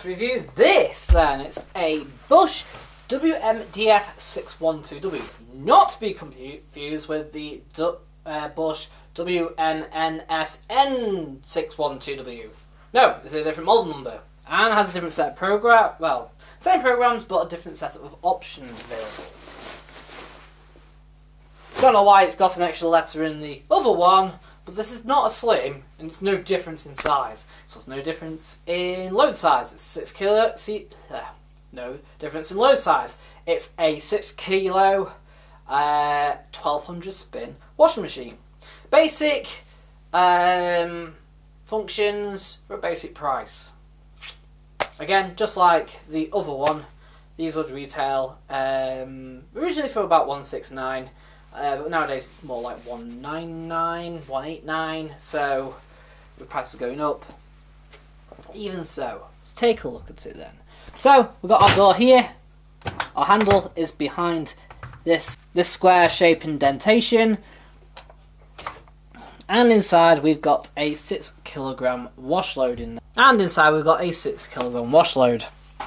to review this then. It's a Bosch WMDF612W, not to be confused with the Bosch WNNSN612W. No, it's a different model number and has a different set of same programs but a different set of options available. Don't know why it's got an extra letter in the other one, but this is not a slim, and it's no difference in size. So there's no difference in load size. It's 6 kilo. No difference in load size. It's a 6 kilo, 1200 spin washing machine. Basic functions for a basic price. Again, just like the other one, these would retail originally for about $169. But nowadays it's more like $199, $189, so the price is going up. Even so, let's take a look at it then. So we've got our door here. Our handle is behind this square shape indentation, and inside we've got a 6 kilogram wash load in there. And inside we've got a 6 kilogram wash load.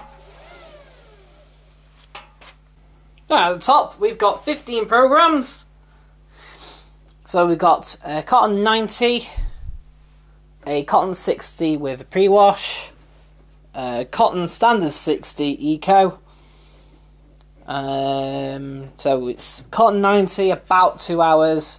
Now at the top we've got 15 programs. So we've got a Cotton 90, a Cotton 60 with a pre-wash, Cotton Standard 60 Eco. So it's Cotton 90, about 2 hours.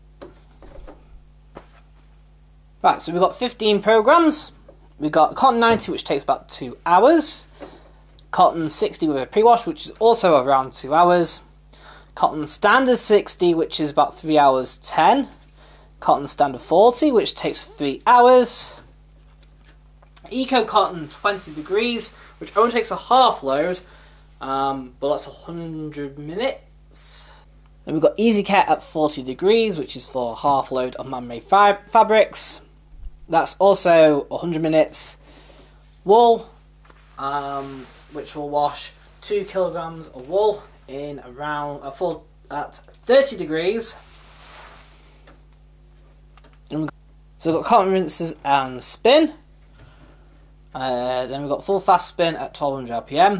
Right, so we've got 15 programs. We've got Cotton 90, which takes about 2 hours. Cotton 60 with a pre-wash, which is also around 2 hours. Cotton Standard 60, which is about 3 hours 10. Cotton Standard 40, which takes 3 hours. Eco Cotton 20 degrees, which only takes a half load, but that's 100 minutes. Then we've got Easy Care at 40 degrees, which is for a half load of man-made fabrics. That's also 100 minutes. Wool, which will wash 2 kilograms of wool in around at 30 degrees. So we've got cotton rinses and spin. Then we've got full fast spin at 1200 RPM.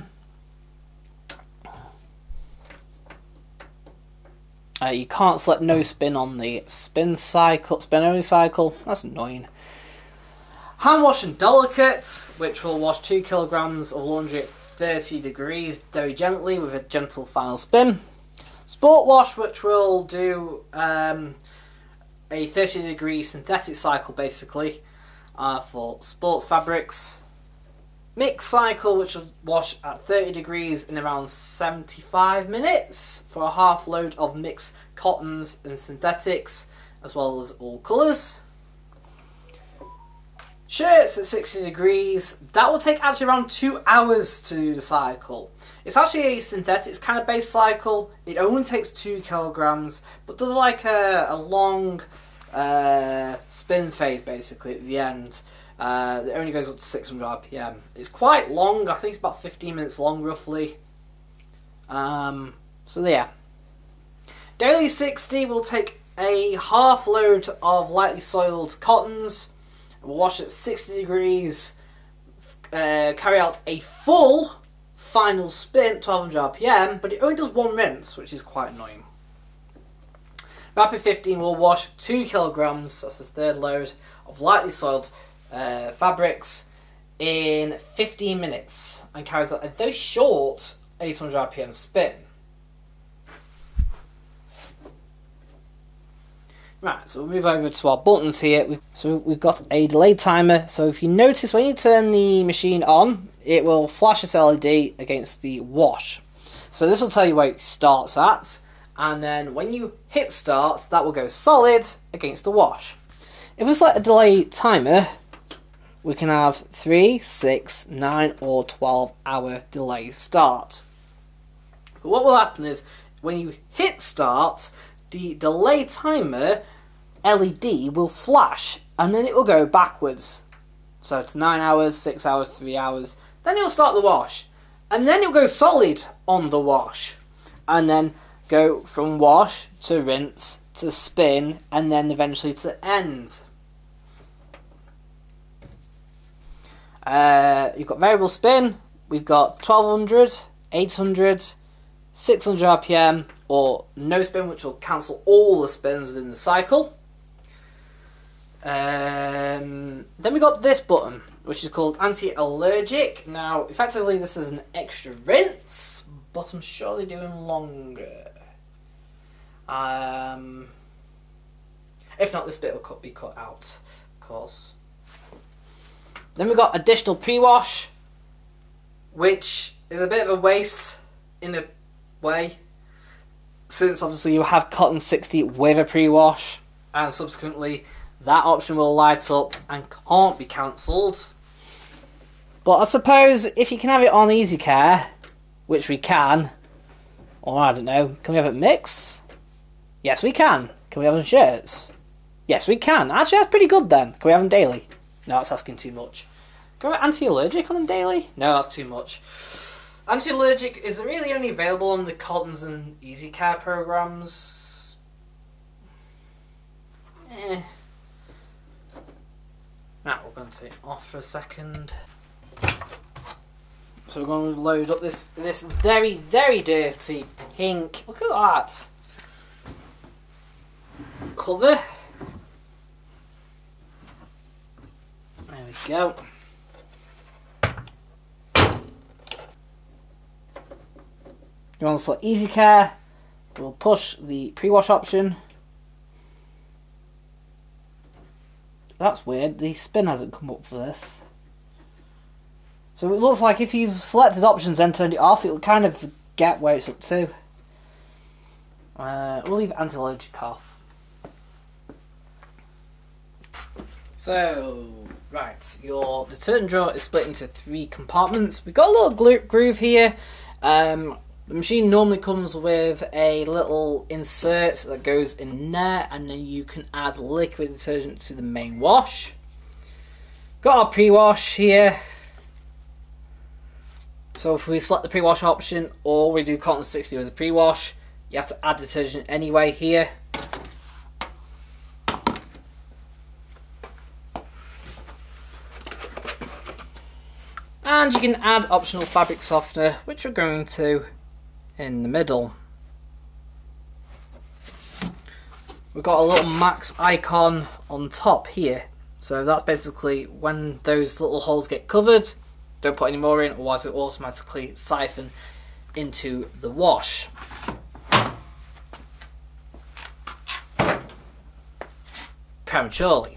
You can't select no spin on the spin only cycle. That's annoying. Hand wash and delicate, which will wash 2 kilograms of laundry at 30 degrees very gently with a gentle final spin. Sport wash, which will do a 30 degree synthetic cycle basically for sports fabrics. Mix cycle, which will wash at 30 degrees in around 75 minutes for a half load of mixed cottons and synthetics, as well as all colours. Shirts at 60 degrees, that will take actually around 2 hours to do the cycle. It's actually a synthetic, it's kind of base cycle. It only takes 2 kilograms, but does like a long spin phase basically at the end. It only goes up to 600 RPM. It's quite long, I think it's about 15 minutes long roughly. So yeah. Daily 60 will take a half load of lightly soiled cottons. We'll wash at 60 degrees, carry out a full final spin, 1200 RPM, but it only does 1 rinse, which is quite annoying. Rapid 15 will wash 2 kilograms, that's the third load, of lightly soiled fabrics in 15 minutes and carries out a very short 800 RPM spin. Right, so we'll move over to our buttons here. So we've got a delay timer. So if you notice when you turn the machine on, it will flash this LED against the wash. So this will tell you where it starts at, and then when you hit start, that will go solid against the wash. If we select a delay timer, we can have 3, 6, 9 or 12 hour delay start. But what will happen is when you hit start, the delay timer LED will flash and then it will go backwards. So it's 9 hours, 6 hours, 3 hours. Then it'll start the wash. And then it'll go solid on the wash. And then go from wash to rinse to spin and then eventually to end. You've got variable spin. We've got 1200, 800, 600 RPM, or no spin, which will cancel all the spins within the cycle. Then we got this button, which is called anti-allergic. Now, effectively, this is an extra rinse, but I'm sure they're doing longer. If not, this bit will be cut out, of course. Then we've got additional pre-wash, which is a bit of a waste in a way, since obviously you have Cotton 60 with a pre-wash, and subsequently that option will light up and can't be cancelled. But I suppose if you can have it on Easy Care, which we can, or I don't know, can we have it mix? Yes, we can. Can we have them shirts? Yes, we can. Actually, that's pretty good then. Can we have them daily? No, that's asking too much. Can we have anti-allergic on them daily? No, that's too much. Anti-allergic is really only available on the Cottons and Easy Care programs. Now we're going to take it off for a second. So we're going to load up this very, very dirty pink. Look at that cover. There we go. You want to select Easy Care. We'll push the pre-wash option. That's weird, the spin hasn't come up for this. So it looks like if you've selected options and turned it off, it'll kind of forget where it's up to. We'll leave anti-allergic off. So, right, your detergent drawer is split into 3 compartments. We've got a little groove here. The machine normally comes with a little insert that goes in there, and then you can add liquid detergent to the main wash. Got our pre-wash here. So if we select the pre-wash option, or we do Cotton 60 with the pre-wash, you have to add detergent anyway here. And you can add optional fabric softener, which we're going to in the middle. We've got a little max icon on top here, so that's basically when those little holes get covered, don't put any more in, otherwise it will automatically siphon into the wash. Prematurely.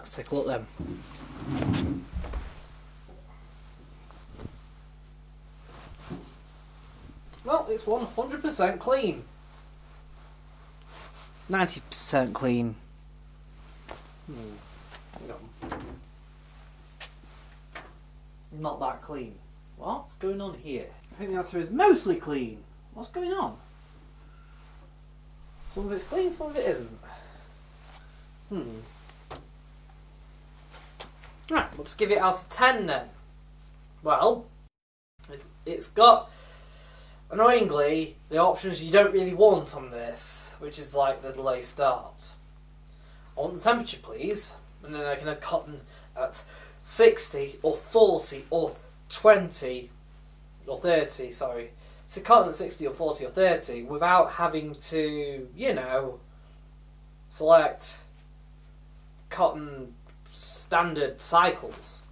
Let's take a look then. Well, it's 100% clean. 90% clean. No. Not that clean. What's going on here? I think the answer is mostly clean. What's going on? Some of it's clean, some of it isn't. Right, let's give it out of 10 then. Well, it's got, annoyingly, the options you don't really want on this, which is like the delay start. I want the temperature, please, and then I can have cotton at 60 or 40 or 20 or 30, sorry. So cotton at 60 or 40 or 30 without having to, you know, select cotton standard cycles.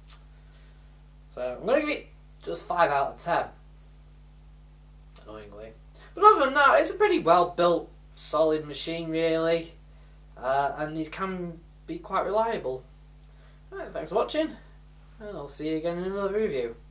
So I'm going to give it just 5 out of 10. Annoyingly. But other than that, it's a pretty well built, solid machine really. And these can be quite reliable. Right, thanks for watching. And I'll see you again in another review.